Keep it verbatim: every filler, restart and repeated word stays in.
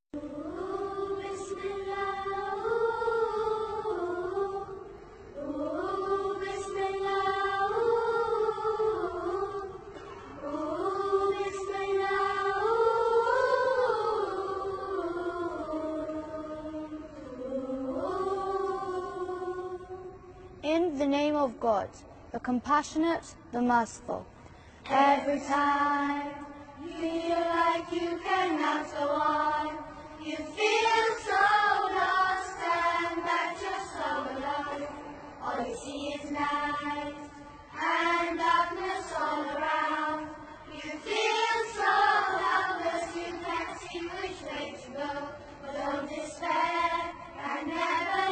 In the name of God, the compassionate, the merciful. Every time you feel like you cannot go on, you feel so lost and that you're so alone. All you see is night and darkness all around. You feel so helpless, you can't see which way to go. But don't despair and never